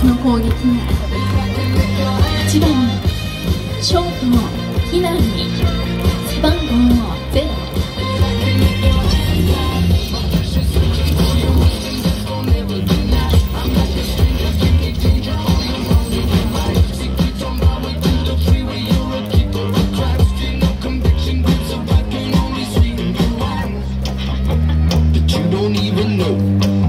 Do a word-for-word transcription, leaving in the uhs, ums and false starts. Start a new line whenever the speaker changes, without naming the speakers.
つの攻撃がはちばんショート木浪、背番号ゼロ。
Don't even know